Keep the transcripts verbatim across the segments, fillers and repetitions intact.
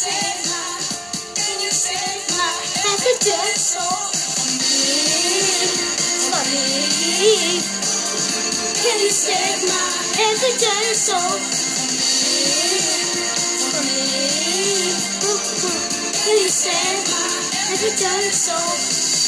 save my, can you save my every dirty soul? For me, can you save my every dirty soul? For me, can you save my every dirty soul?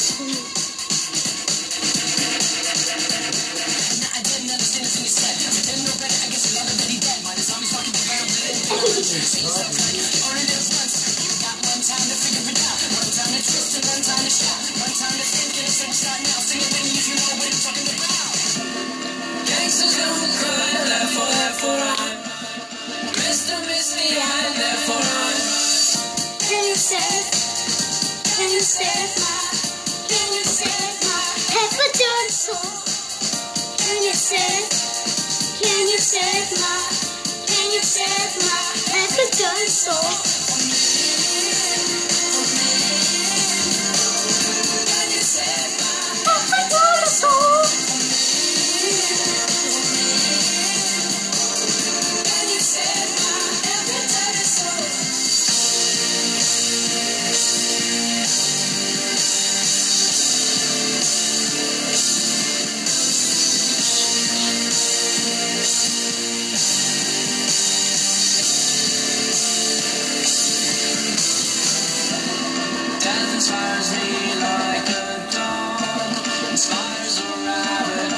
Gangsters don't cry, therefore, therefore I'm Mister Misty, I'm therefore I'm. Can you save, can you save my, can you save my every dirty soul? Can you save, can you save my, can you save my every dirty soul? Can you save my every dirty soul? Can you save my every dirty soul? Death inspires me like a dog inspires a rabbit.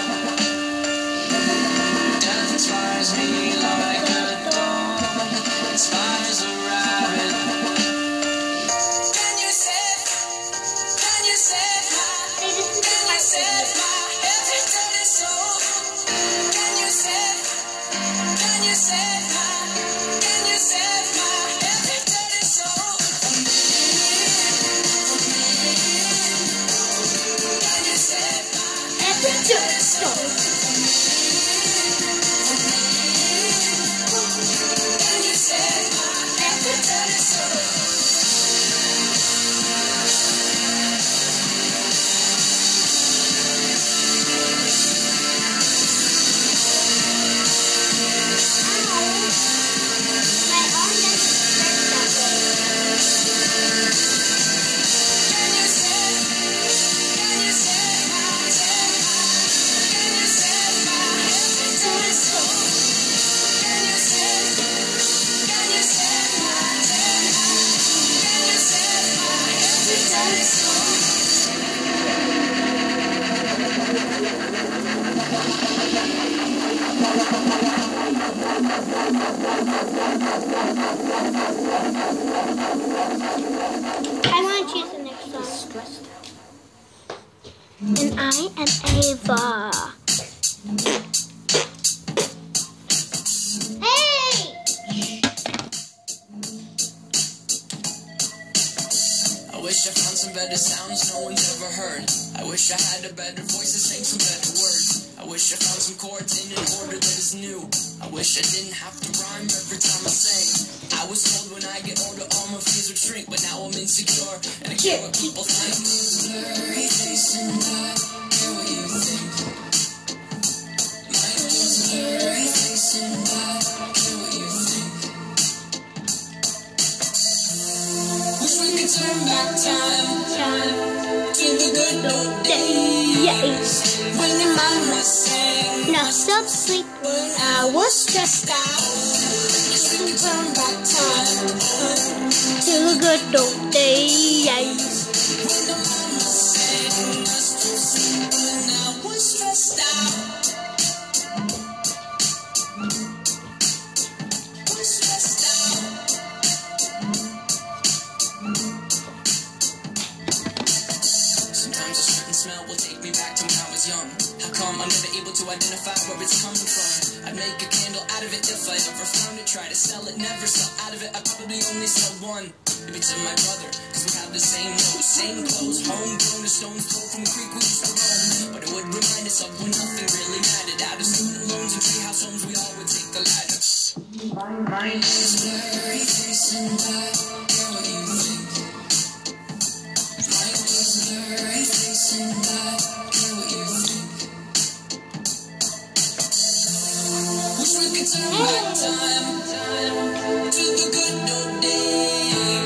Death inspires me like a dog inspires a rabbit. Can you save, can you save my, can you save my every dirty soul? Can you save, can you save my, can you save my every dirty soul? Can you save my every dirty soul? Can you save my every dirty soul? I want to choose the next song. Stressed out. And I am Ava. Hey! I wish I found some better sounds no one's ever heard. I wish I had a better voice to sing some better words. I wish I found some chords in an order that is new. I wish I didn't have to rhyme every time I sang. I was told when I get older all my fears would shrink, but now I'm insecure and I care what people think. Blurry face and I care what you think. My was blurry face and I care what you think. Wish we could turn back time, time to the good old days when your mama sang. Now stop sleep When I was stressed out, wish we could turn back time to the good old days. when the mama sang us to sleep when I was stressed out. Was stressed out. Sometimes a certain smell will take me back to when I was young. How come I'm never able to identify where it's coming from? I'd make a candle out of it if I ever found it. Try to sell it, never sell out of it. I probably only sell one. Maybe to my brother, cause we have the same nose, same clothes. Homegrown, a stone's throw from a creek we used to roam. But it would remind us of when nothing really mattered. Out of student loans and treehouse homes, we all would take the ladder. My name's Blurry Face and I care what you think. My name's Blurry Face and I care what you think. Wish we could turn back time, time to the good old days.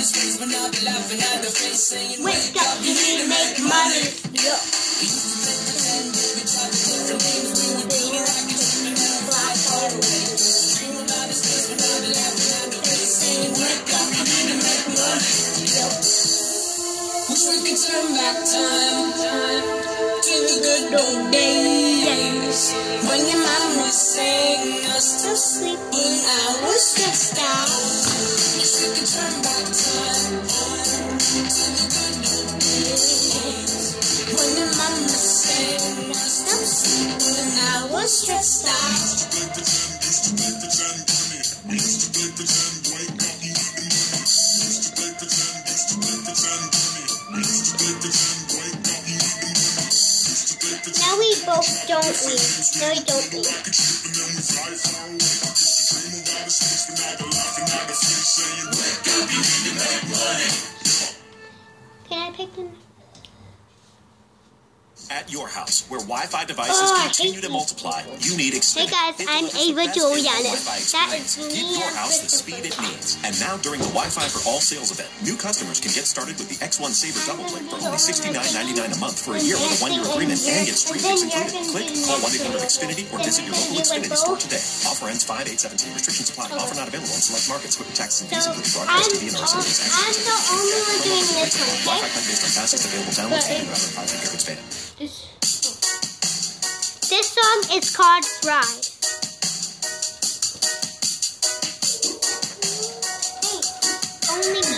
his face, but now they're laughing at the face, saying, Wake up, you need to make money. Yo. We used to play pretend, we tried to different names, we would build a rocket ship and then fly far away. Dream about his face, but now they're laughing at the face, saying, wake up, you need to make money. Yo. Wish we could turn back time to the good old days when your mama sang us to sleep when I was stressed out. Wish we could turn back time to the good old days when your mama sang us to sleep when I was stressed out. Used to play pretend, used to play pretend, honey. We used to play pretend, wake up, you need the money. Used to play pretend, used to play pretend, honey. We used to play pretend, wake up, you need the money. Used to play pretend. Now we both don't leave. No, we don't leave. Rocket ship and then we fly far away. Used to dream about a space, but now they're laughing at the face, saying, wake up, you need to make money. Can I pick them? At your house, where Wi-Fi devices Oh, I continue hate to these multiply, people. you need Hey Xfinity. guys, It I'm delivers the Ava best Julianis. Wi-Fi That experience. is Give me your and house the Christopher. speed it needs. And now during the Wi-Fi for All sales event, new customers can get started with the X one Saber Double Play for only sixty-nine ninety-nine a month for a year with a one-year agreement and get stream fix included. Click, call one eight hundred Xfinity or visit your local Xfinity store today. Offer ends five eight seventeen. Restrictions apply. Offer not available in select markets. Quick taxes and fees So, including I'm, broadcast T V and R S N. I'm the only one doing this one, Wi-Fi okay? plan based on fastest available download speed and rather than five gigahertz beta. This, this song is called Fry. Hey, only me.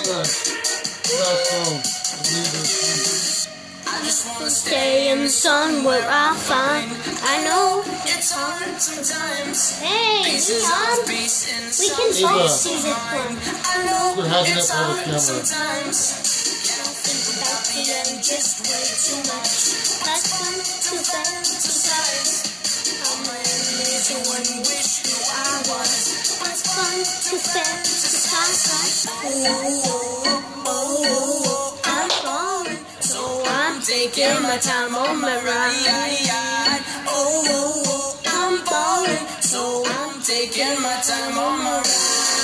I just wanna Stay in the sun where I find. I know. It's hard sometimes. Hey, Pieces Leon. of peace in We can some both Eva. see this one. I know We're having it's it for the hard camera. sometimes. You don't think about the end just way too much. That's fun to Fantasize. I'm amazing when you wish who I was. It's fun to fantasize. Oh, oh, oh, oh, I'm falling, so I'm taking my time on my ride. Oh, oh, oh, I'm falling, so I'm taking my time on my ride.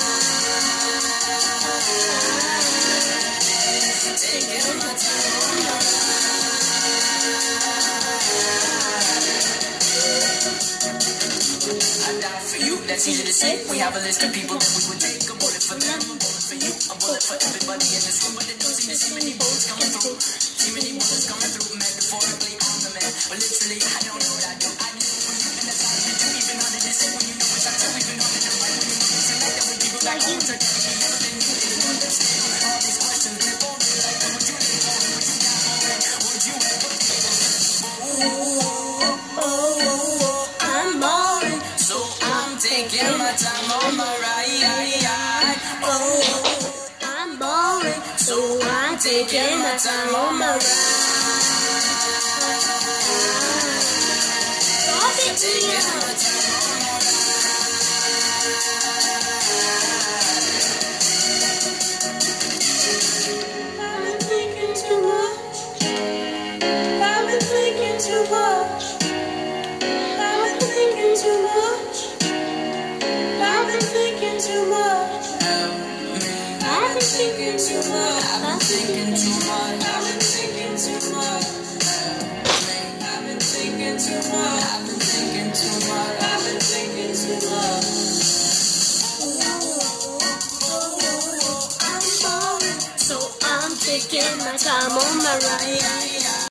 Taking my time on my ride. I die for you, that's easy to say. We have a list of people that we would take. A bullet for them, a bullet for you, a bullet for everybody in this room. But it don't seem to see many bullets coming through. See many bullets coming through. Metaphorically, I'm the man, but literally, I don't know what I do. I do it for you, and that's all you do. Even harder to say when you know it's not true. Even harder to fight when you know it's like that. When people back home turn to me, never been new. They don't understand all these questions. They're boldly like, what would you live for? Would you die for it? Would you ever be oh, oh, oh, oh, I'm balling, so I'm taking my time on my ride. Oh, I'm balling, so I'm taking my time on my ride. Taking my time on my ride. I've been thinking too much. I've been thinking too much. I've been thinking too much. I've been thinking too much. I've been thinking too much. I've been thinking too much. I've been thinking too much. I've been thinking too much. I've been thinking too much. I've been thinking too much. I'm falling, so I'm taking my time on my ride.